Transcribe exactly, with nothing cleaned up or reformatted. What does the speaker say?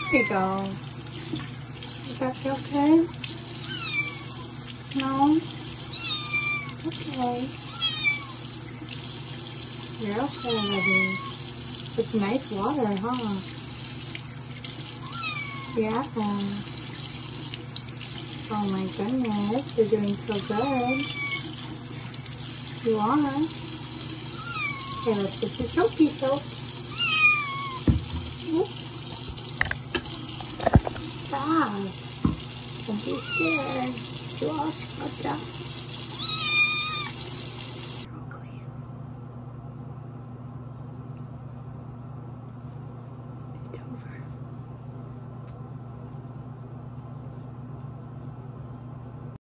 There you go. Is that feel okay? No? Okay. You're okay, baby. It's nice water, huh? Yeah. Oh my goodness, you're doing so good. You are. Okay, let's get your soapy soap. Stop. Don't be scared. You all scrubbed up.